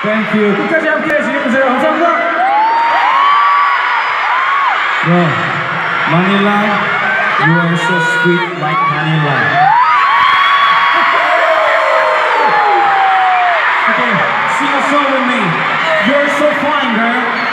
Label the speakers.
Speaker 1: Thank you. 끝까지 함께해 주세요. 감사합니다.
Speaker 2: Bro, Manila, you are so sweet like Manila.
Speaker 1: Okay, sing a song with me. You're so fine, girl.